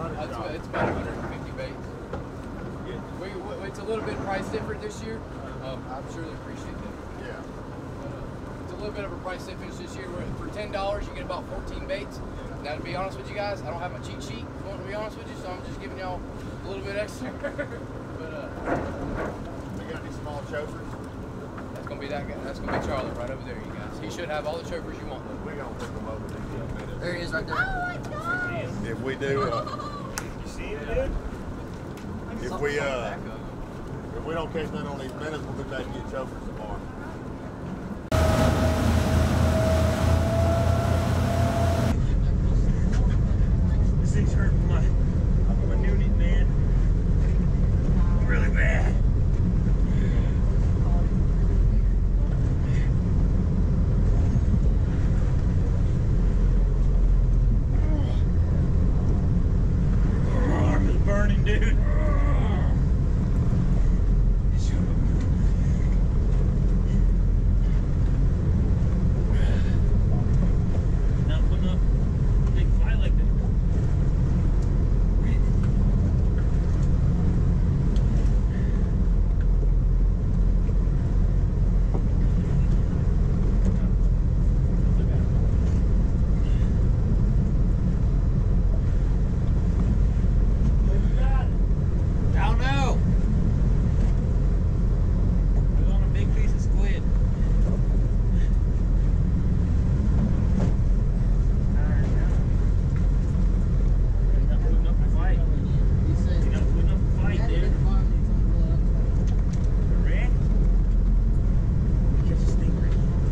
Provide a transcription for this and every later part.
It's about 150 baits. It's a little bit price different this year. I'm sure they appreciate that. Yeah. It's a little bit of a price difference this year. For $10, you get about 14 baits. Now, to be honest with you guys, I don't have my cheat sheet, if I want to be honest with you, so I'm just giving y'all a little bit extra. But, we got any small chokers? That's going to be that guy. That's going to be Charlie right over there, you guys. He should have all the chokers you want. We're going to pick them over there. There he is right there. Oh my God! If we do, You see him, dude? if we don't catch none on these minutes, we'll be back and get chokers tomorrow. This thing's hurting my unit, man. Really bad. My arm is burning, dude. Not putting up a big fight like that. I don't know. We're on a big piece of squid. You're not putting up a fight. You're not putting up a fight, dude. Red? Catch a stingray.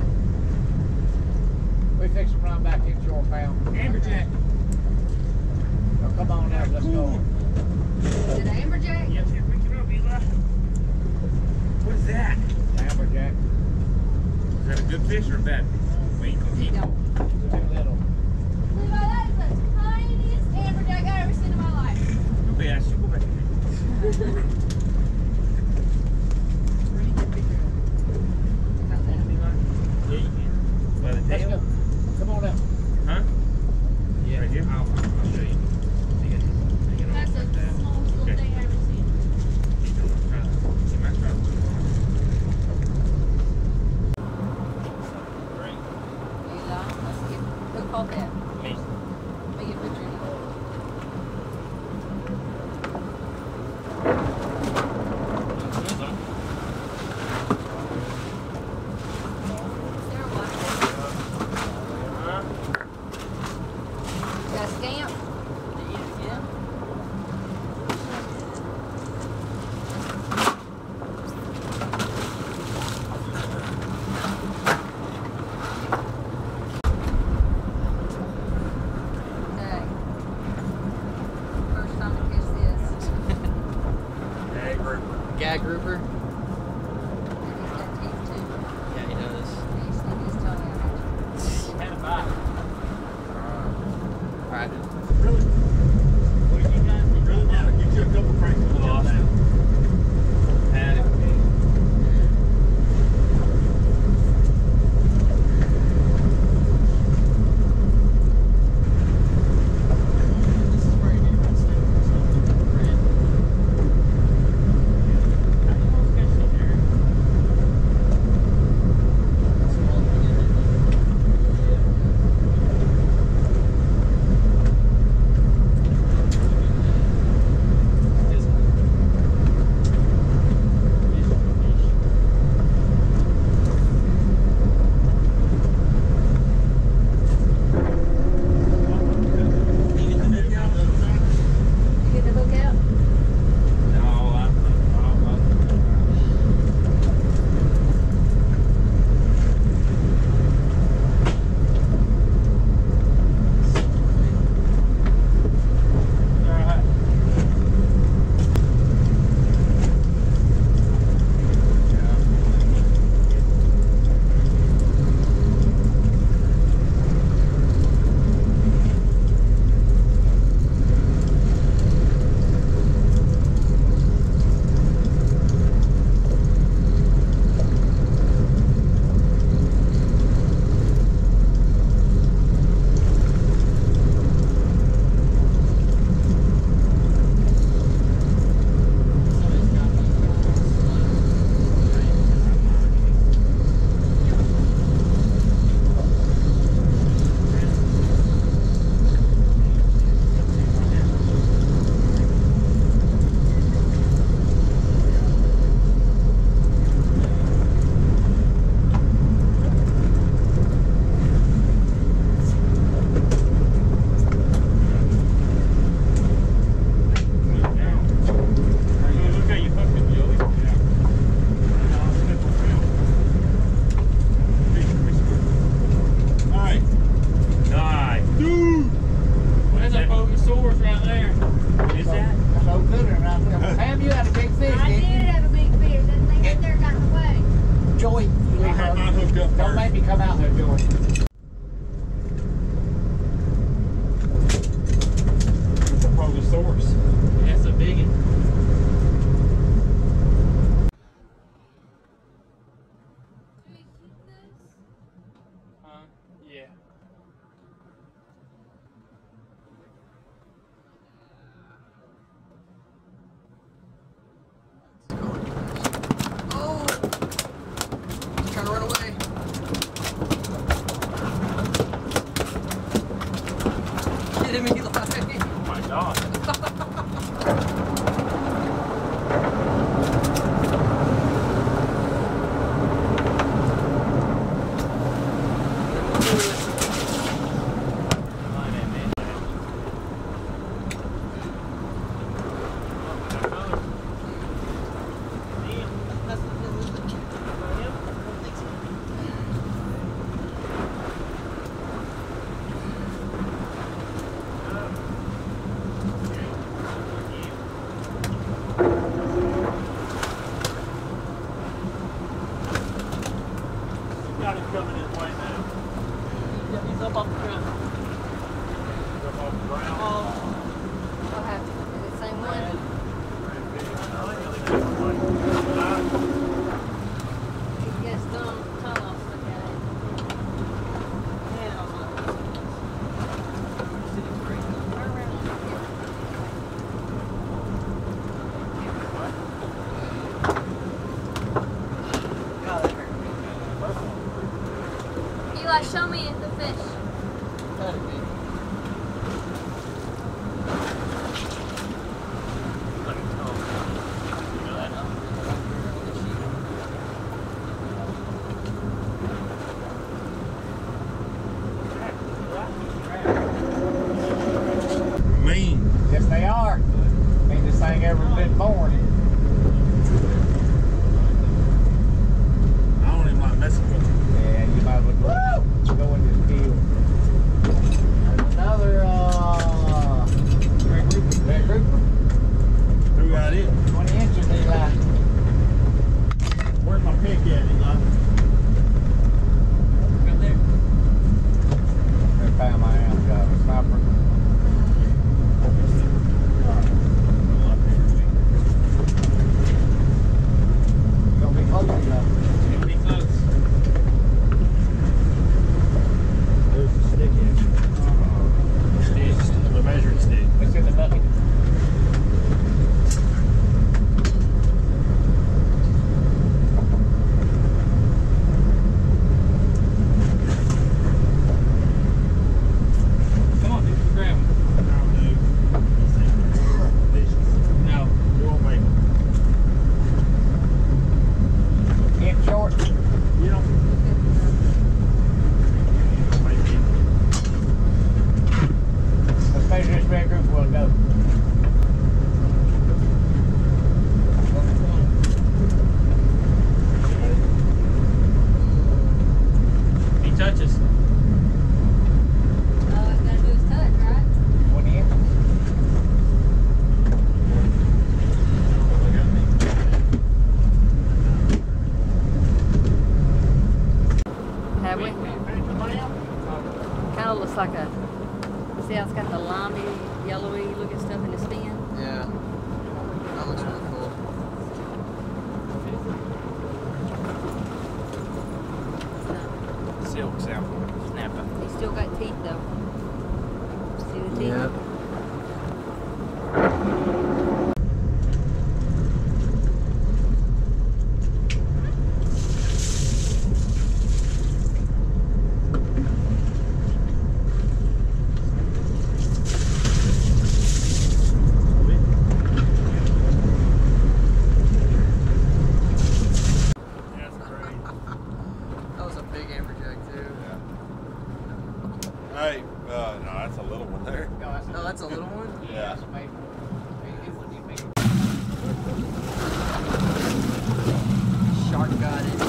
We fix them right back in shore, pal. Amberjack. Oh, come on now, let's go. Is it amberjack? Yep, here, pick it up, Eli. What is that? Amberjack. Is that a good fish or a bad fish? We ain't gonna eat it. No. Too little. Levi, that is the tiniest amberjack I've ever seen in my life. Okay, I should go back in there. Pretty good picture. About that. Eli? Yeah, you can. By the Let's tail? go. Come on up. Huh? Yeah. Right here? I'll show you. That's the smallest little thing I've ever seen. Eli, let's get, who caught that? Me. Let me get a picture of you. Sarah, what? Got a stamp? Yeah. Okay. First time to kiss this. Hey, grouper. Gag grouper. And he's got teeth too. Yeah, he does. He's sticking his tongue out. Had a bite. All right. Really? What do you guys really want to get you a couple cranks of Lost it. Had it. He thing ever been born. I don't even like messing with you. Yeah, you might as well go in this field. There's another red grouper. Who got it? 20 inches, Eli. Where's my pick at, Eli? Right there. I found my hand, got a sniper. You're gonna be close, Eli. It'll be close. There's the stick in. The measuring stick. It's in the bucket. Come on, dude. Grab him. No, dude. No. You won't make it. Get short. You don't. Make it. Let's measure this red grouper will go. He touches. All it's gotta do is touch, right? 20 inches. Have we? Kind of looks like a. See how it's got the limey, yellowy looking stuff in the skin? Yeah. That looks really cool. Silk sample. Snapper. He's still got teeth though. See the teeth? Yeah. That was a big amberjack too. Hey, no, that's a little one there. Oh, that's a little one? Yeah. Shark got it.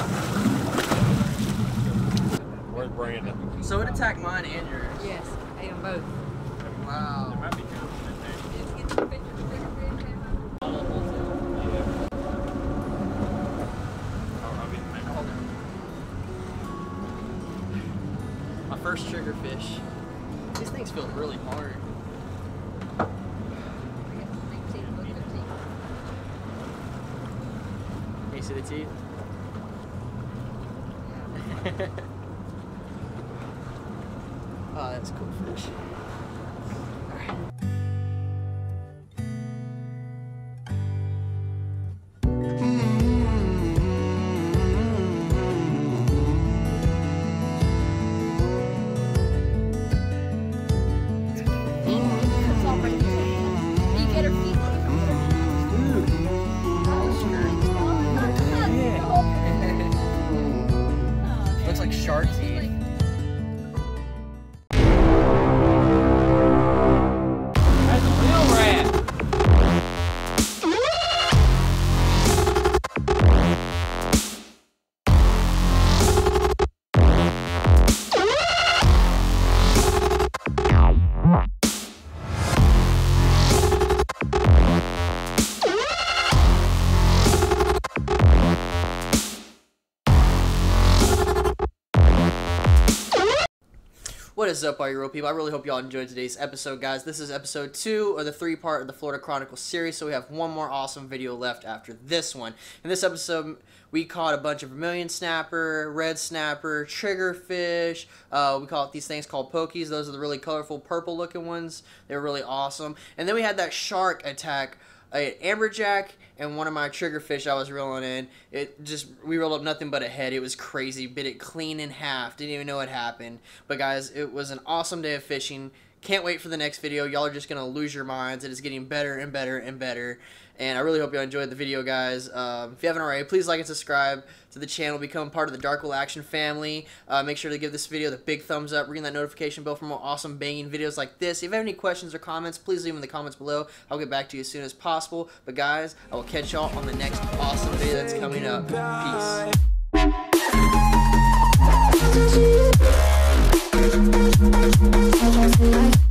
Where's Brandon? So it attacked mine and yours. Yes, ate them both. Wow. There might be two in there. Did you get some pictures of bigger fish, Emma? I'll be the next one. My first triggerfish. These things feel really hard. I got some big teeth. Look at the teeth. Can you see the teeth? Oh, that's a cool fish. Cuts off right in your hand. You get her feet. Looks like shark teeth. That's a real rat. What is up, all you real people? I really hope y'all enjoyed today's episode, guys. This is episode 2 of the 3-part of the Florida Chronicles series, so we have one more awesome video left after this one. In this episode, we caught a bunch of vermilion snapper, red snapper, triggerfish. We caught these things called pokies. Those are the really colorful purple-looking ones. They're really awesome. And then we had that shark attack an amberjack and one of my triggerfish I was reeling in. We reeled up nothing but a head. It was crazy. Bit it clean in half. Didn't even know what happened. But guys, it was an awesome day of fishing. Can't wait for the next video. Y'all are just going to lose your minds. It is getting better and better and better. And I really hope you enjoyed the video, guys. If you haven't already, please like and subscribe to the channel. Become part of the Dark Will Action family. Make sure to give this video the big thumbs up. Ring that notification bell for more awesome banging videos like this. If you have any questions or comments, please leave them in the comments below. I'll get back to you as soon as possible. But guys, I will catch y'all on the next awesome video that's coming up. Peace.